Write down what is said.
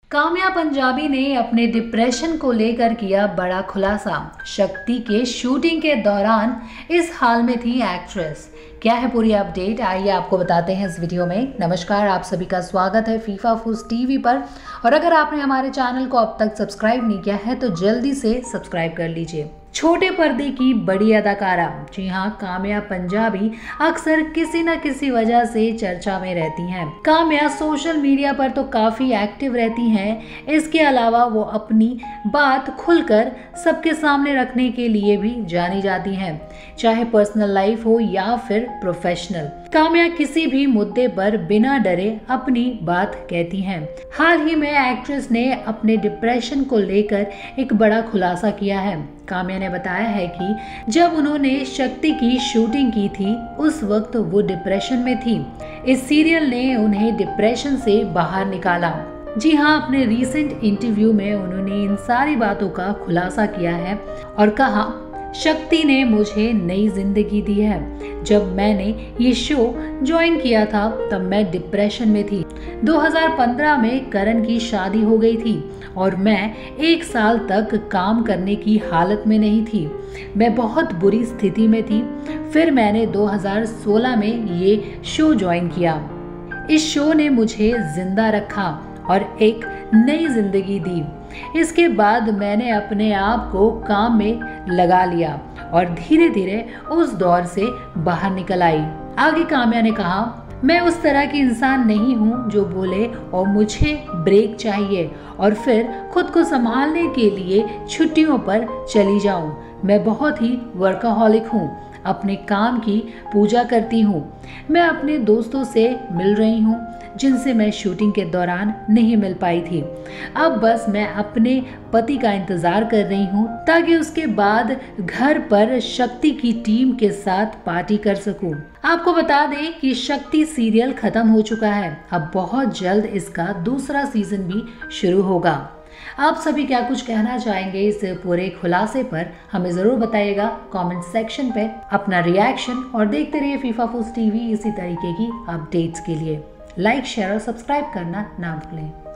काम्या पंजाबी ने अपने डिप्रेशन को लेकर किया बड़ा खुलासा। शक्ति के शूटिंग के दौरान इस हाल में थी एक्ट्रेस। क्या है पूरी अपडेट, आइए आपको बताते हैं इस वीडियो में। नमस्कार, आप सभी का स्वागत है फीफा फूस टीवी पर। और अगर आपने हमारे चैनल को अब तक सब्सक्राइब नहीं किया है तो जल्दी से सब्सक्राइब कर लीजिए। छोटे पर्दे की बड़ी अदाकारा, जी हाँ, काम्या पंजाबी अक्सर किसी न किसी वजह से चर्चा में रहती हैं। काम्या सोशल मीडिया पर तो काफी एक्टिव रहती हैं। इसके अलावा वो अपनी बात खुलकर सबके सामने रखने के लिए भी जानी जाती हैं, चाहे पर्सनल लाइफ हो या फिर प्रोफेशनल। काम्या किसी भी मुद्दे पर बिना डरे अपनी बात कहती हैं। हाल ही में एक्ट्रेस ने अपने डिप्रेशन को लेकर एक बड़ा खुलासा किया है। काम्या ने बताया है कि जब उन्होंने शक्ति की शूटिंग की थी उस वक्त वो डिप्रेशन में थी। इस सीरियल ने उन्हें डिप्रेशन से बाहर निकाला। जी हाँ, अपने रीसेंट इंटरव्यू में उन्होंने इन सारी बातों का खुलासा किया है और कहा, शक्ति ने मुझे नई जिंदगी दी है। जब मैंने ये शो ज्वाइन किया था तब मैं डिप्रेशन में थी। 2015 में करण की शादी हो गई थी और मैं 1 साल तक काम करने की हालत में नहीं थी। मैं बहुत बुरी स्थिति में थी। फिर मैंने 2016 में ये शो ज्वाइन किया। इस शो ने मुझे जिंदा रखा और एक नई जिंदगी दी। इसके बाद मैंने अपने आप को काम में लगा लिया और धीरे धीरे उस दौर से बाहर निकल आई। आगे काम्या ने कहा, मैं उस तरह की इंसान नहीं हूँ जो बोले और मुझे ब्रेक चाहिए और फिर खुद को संभालने के लिए छुट्टियों पर चली जाऊं। मैं बहुत ही वर्कaholic हूँ, अपने काम की पूजा करती हूँ। मैं अपने दोस्तों से मिल रही हूँ जिनसे मैं शूटिंग के दौरान नहीं मिल पाई थी। अब बस मैं अपने पति का इंतजार कर रही हूँ ताकि उसके बाद घर पर शक्ति की टीम के साथ पार्टी कर सकूं। आपको बता दें कि शक्ति सीरियल खत्म हो चुका है। अब बहुत जल्द इसका दूसरा सीजन भी शुरू होगा। आप सभी क्या कुछ कहना चाहेंगे इस पूरे खुलासे पर, हमें जरूर बताइएगा कमेंट सेक्शन पे अपना रिएक्शन। और देखते रहिए फीफा फूस टीवी इसी तरीके की अपडेट्स के लिए। लाइक, शेयर और सब्सक्राइब करना ना भूलें।